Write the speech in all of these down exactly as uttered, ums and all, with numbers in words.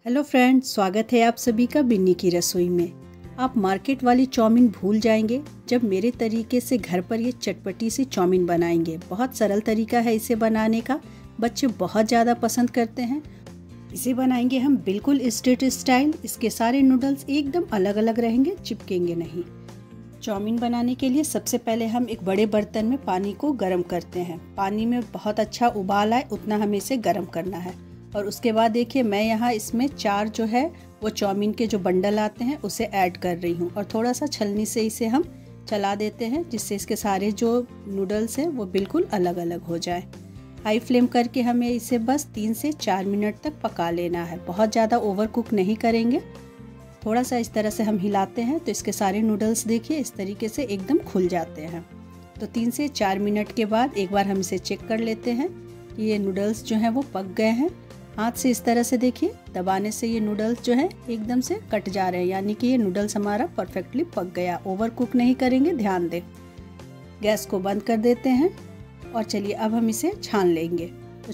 Hello friends, स्वागत है आप सभी का बिन्नी की रसोई में। आप मार्केट वाली चाउमीन भूल जाएंगे जब मेरे तरीके से घर पर ये चटपटी सी चाउमीन बनाएंगे। बहुत सरल तरीका है इसे बनाने का, बच्चे बहुत ज़्यादा पसंद करते हैं। इसे बनाएंगे हम बिल्कुल स्ट्रीट स्टाइल। इसके सारे नूडल्स एकदम अलग अलग रहेंगे, चिपकेंगे नहीं। चाउमीन बनाने के लिए सबसे पहले हम एक बड़े बर्तन में पानी को गर्म करते हैं। पानी में बहुत अच्छा उबाल आए उतना हमें इसे गर्म करना है। और उसके बाद देखिए, मैं यहाँ इसमें चार जो है वो चाउमीन के जो बंडल आते हैं उसे ऐड कर रही हूँ और थोड़ा सा छलनी से इसे हम चला देते हैं, जिससे इसके सारे जो नूडल्स हैं वो बिल्कुल अलग अलग हो जाए। हाई फ्लेम करके हमें इसे बस तीन से चार मिनट तक पका लेना है। बहुत ज़्यादा ओवर कुक नहीं करेंगे। थोड़ा सा इस तरह से हम हिलाते हैं तो इसके सारे नूडल्स देखिए इस तरीके से एकदम खुल जाते हैं। तो तीन से चार मिनट के बाद एक बार हम इसे चेक कर लेते हैं कि ये नूडल्स जो हैं वो पक गए हैं। हाथ से इस तरह से देखिए दबाने से ये नूडल्स जो है एकदम से कट जा रहे हैं, यानी कि ये नूडल्स हमारा परफेक्टली पक गया। ओवर कुक नहीं करेंगे, ध्यान दें। गैस को बंद कर देते हैं और चलिए अब हम इसे छान लेंगे।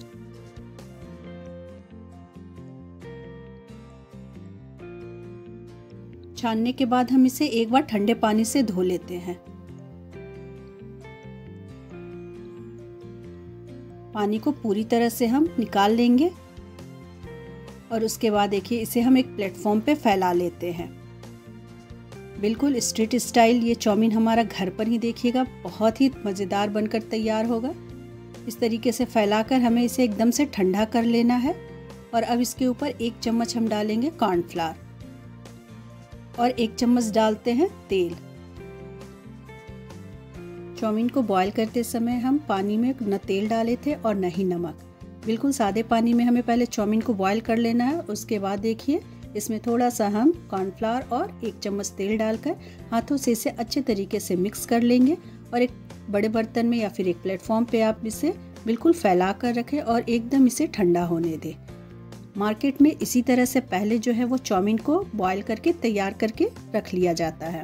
छानने के बाद हम इसे एक बार ठंडे पानी से धो लेते हैं। पानी को पूरी तरह से हम निकाल लेंगे और उसके बाद देखिए इसे हम एक प्लेटफॉर्म पे फैला लेते हैं। बिल्कुल स्ट्रीट स्टाइल ये चाउमीन हमारा घर पर ही देखिएगा बहुत ही मज़ेदार बनकर तैयार होगा। इस तरीके से फैलाकर हमें इसे एकदम से ठंडा कर लेना है। और अब इसके ऊपर एक चम्मच हम डालेंगे कॉर्नफ्लावर और एक चम्मच डालते हैं तेल। चाउमीन को बॉईल करते समय हम पानी में न तेल डाले थे और न ही नमक। बिल्कुल सादे पानी में हमें पहले चाउमीन को बॉईल कर लेना है। उसके बाद देखिए इसमें थोड़ा सा हम कॉर्नफ्लावर और एक चम्मच तेल डालकर हाथों से इसे अच्छे तरीके से मिक्स कर लेंगे। और एक बड़े बर्तन में या फिर एक प्लेटफॉर्म पे आप इसे बिल्कुल फैला कर रखें और एकदम इसे ठंडा होने दें। मार्केट में इसी तरह से पहले जो है वो चाउमीन को बॉईल करके तैयार करके रख लिया जाता है।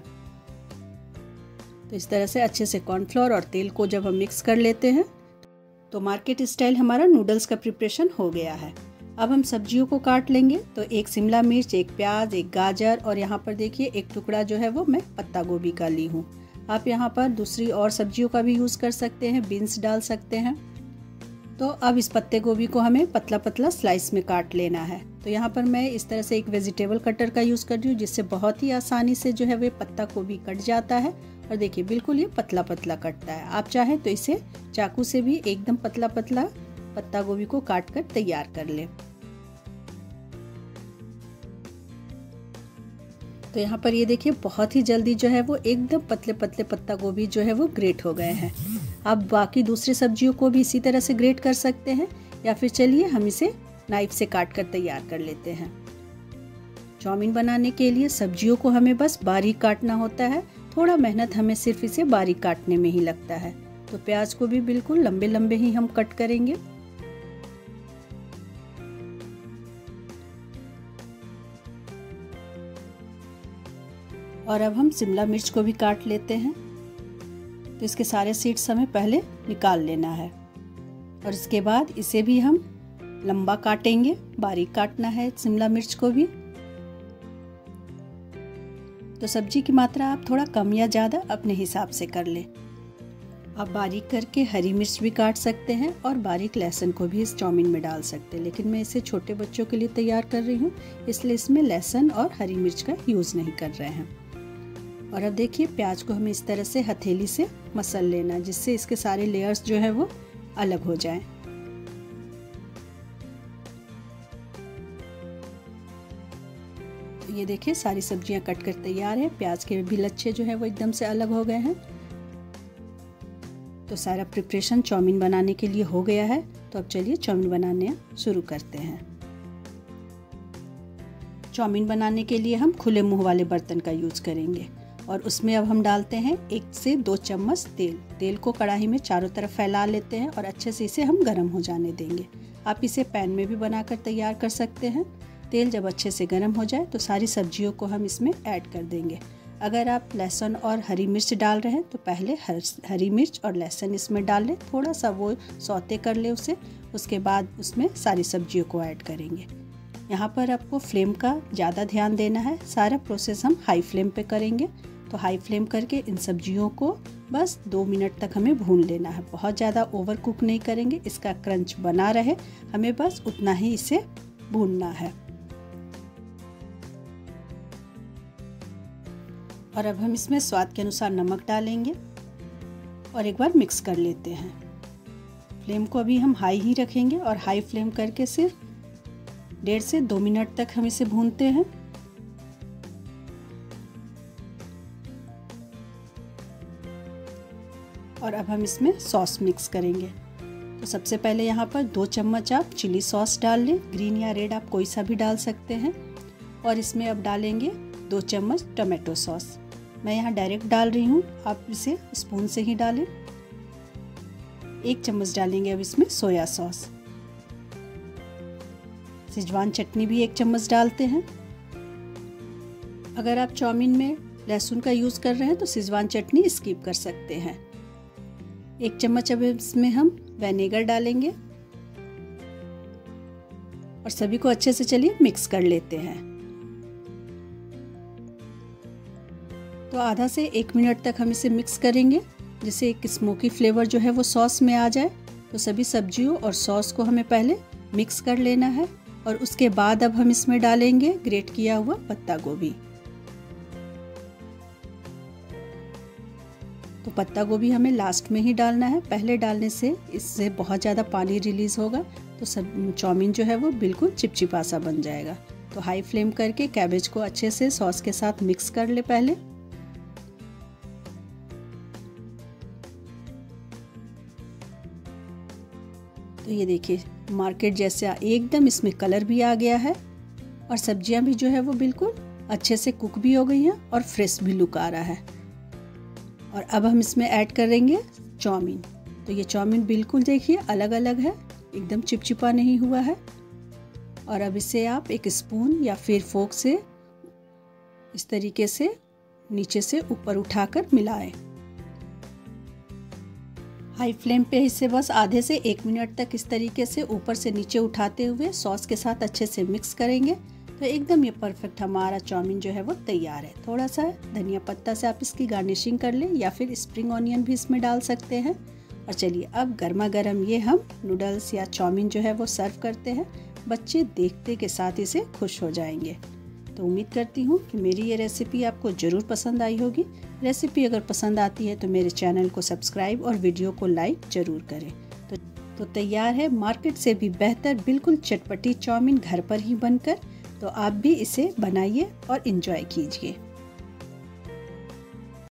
तो इस तरह से अच्छे से कॉर्नफ्लोर और तेल को जब हम मिक्स कर लेते हैं तो मार्केट स्टाइल हमारा नूडल्स का प्रिपरेशन हो गया है। अब हम सब्जियों को काट लेंगे। तो एक शिमला मिर्च, एक प्याज, एक गाजर और यहाँ पर देखिए एक टुकड़ा जो है वो मैं पत्ता गोभी का ली हूँ। आप यहाँ पर दूसरी और सब्जियों का भी यूज़ कर सकते हैं, बीन्स डाल सकते हैं। तो अब इस पत्ते गोभी को हमें पतला पतला स्लाइस में काट लेना है। तो यहाँ पर मैं इस तरह से एक वेजिटेबल कटर का यूज़ कर रही हूँ, जिससे बहुत ही आसानी से जो है वो पत्ता गोभी कट जाता है। और देखिए बिल्कुल ये पतला पतला कटता है। आप चाहें तो इसे चाकू से भी एकदम पतला पतला पत्ता गोभी को काट कर तैयार कर लें। तो यहाँ पर ये देखिए बहुत ही जल्दी जो है वो एकदम पतले पतले पत्ता गोभी जो है वो ग्रेट हो गए हैं। आप बाकी दूसरी सब्जियों को भी इसी तरह से ग्रेट कर सकते हैं, या फिर चलिए हम इसे नाइफ से काट कर तैयार कर लेते हैं। चाउमीन बनाने के लिए सब्जियों को हमें बस बारीक काटना होता है। थोड़ा मेहनत हमें सिर्फ इसे बारीक काटने में ही लगता है। तो प्याज को भी बिल्कुल लंबे लंबे ही हम कट करेंगे। और अब हम शिमला मिर्च को भी काट लेते हैं। तो इसके सारे सीड्स हमें पहले निकाल लेना है और इसके बाद इसे भी हम लंबा काटेंगे, बारीक काटना है शिमला मिर्च को भी। तो सब्जी की मात्रा आप थोड़ा कम या ज़्यादा अपने हिसाब से कर लें। आप बारीक करके हरी मिर्च भी काट सकते हैं और बारीक लहसुन को भी इस चाउमीन में डाल सकते हैं, लेकिन मैं इसे छोटे बच्चों के लिए तैयार कर रही हूँ, इसलिए इसमें लहसुन और हरी मिर्च का यूज़ नहीं कर रहे हैं। और अब देखिए प्याज को हमें इस तरह से हथेली से मसल लेना, जिससे इसके सारे लेयर्स जो है वो अलग हो जाएं। तो ये देखिए सारी सब्जियां कट कर तैयार है। प्याज के भी लच्छे जो है वो एकदम से अलग हो गए हैं। तो सारा प्रिपरेशन चाउमीन बनाने के लिए हो गया है। तो अब चलिए चाउमीन बनाने शुरू करते हैं। चाउमीन बनाने के लिए हम खुले मुंह वाले बर्तन का यूज़ करेंगे और उसमें अब हम डालते हैं एक से दो चम्मच तेल। तेल को कढ़ाई में चारों तरफ फैला लेते हैं और अच्छे से इसे हम गर्म हो जाने देंगे। आप इसे पैन में भी बनाकर तैयार कर सकते हैं। तेल जब अच्छे से गर्म हो जाए तो सारी सब्जियों को हम इसमें ऐड कर देंगे। अगर आप लहसुन और हरी मिर्च डाल रहे हैं तो पहले हर हरी मिर्च और लहसुन इसमें डाल लें, थोड़ा सा वो सौते कर ले उसे। उसके बाद उसमें सारी सब्जियों को ऐड करेंगे। यहाँ पर आपको फ्लेम का ज़्यादा ध्यान देना है। सारा प्रोसेस हम हाई फ्लेम पे करेंगे। तो हाई फ्लेम करके इन सब्जियों को बस दो मिनट तक हमें भून लेना है। बहुत ज़्यादा ओवर कुक नहीं करेंगे, इसका क्रंच बना रहे, हमें बस उतना ही इसे भूनना है। और अब हम इसमें स्वाद के अनुसार नमक डालेंगे और एक बार मिक्स कर लेते हैं। फ्लेम को अभी हम हाई ही रखेंगे और हाई फ्लेम करके सिर्फ डेढ़ से दो मिनट तक हम इसे भूनते हैं। और अब हम इसमें सॉस मिक्स करेंगे। तो सबसे पहले यहाँ पर दो चम्मच आप चिली सॉस डाल लें, ग्रीन या रेड आप कोई सा भी डाल सकते हैं। और इसमें अब डालेंगे दो चम्मच टमाटो सॉस। मैं यहाँ डायरेक्ट डाल रही हूँ, आप इसे स्पून से ही डालें। एक चम्मच डालेंगे अब इसमें सोया सॉस। सिजवान चटनी भी एक चम्मच डालते हैं। अगर आप चाउमीन में लहसुन का यूज़ कर रहे हैं तो सिजवान चटनी स्किप कर सकते हैं। एक चम्मच अब इसमें हम विनेगर डालेंगे और सभी को अच्छे से चलिए मिक्स कर लेते हैं। तो आधा से एक मिनट तक हम इसे मिक्स करेंगे, जिससे एक स्मोकी फ्लेवर जो है वो सॉस में आ जाए। तो सभी सब्जियों और सॉस को हमें पहले मिक्स कर लेना है और उसके बाद अब हम इसमें डालेंगे ग्रेट किया हुआ पत्ता गोभी। तो पत्ता गोभी हमें लास्ट में ही डालना है, पहले डालने से इससे बहुत ज़्यादा पानी रिलीज़ होगा तो सब चाउमीन जो है वो बिल्कुल चिपचिपा सा बन जाएगा। तो हाई फ्लेम करके कैबेज को अच्छे से सॉस के साथ मिक्स कर ले पहले। तो ये देखिए मार्केट जैसा एकदम इसमें कलर भी आ गया है और सब्जियां भी जो है वो बिल्कुल अच्छे से कुक भी हो गई हैं और फ्रेश भी लुक आ रहा है। और अब हम इसमें ऐड करेंगे चाउमीन। तो ये चाउमीन बिल्कुल देखिए अलग अलग है, एकदम चिपचिपा नहीं हुआ है। और अब इसे आप एक स्पून या फिर फोर्क से इस तरीके से नीचे से ऊपर उठाकर मिलाएं। हाई फ्लेम पे इसे बस आधे से एक मिनट तक इस तरीके से ऊपर से नीचे उठाते हुए सॉस के साथ अच्छे से मिक्स करेंगे। तो एकदम ये परफेक्ट हमारा चाउमीन जो है वो तैयार है। थोड़ा सा धनिया पत्ता से आप इसकी गार्निशिंग कर लें या फिर स्प्रिंग ऑनियन भी इसमें डाल सकते हैं। और चलिए अब गर्मा गर्म ये हम नूडल्स या चाउमीन जो है वो सर्व करते हैं। बच्चे देखते के साथ इसे खुश हो जाएंगे। तो उम्मीद करती हूँ कि मेरी ये रेसिपी आपको ज़रूर पसंद आई होगी। रेसिपी अगर पसंद आती है तो मेरे चैनल को सब्सक्राइब और वीडियो को लाइक ज़रूर करें। तो, तो तैयार है मार्केट से भी बेहतर बिल्कुल चटपटी चाउमीन घर पर ही बनकर। तो आप भी इसे बनाइए और एंजॉय कीजिए।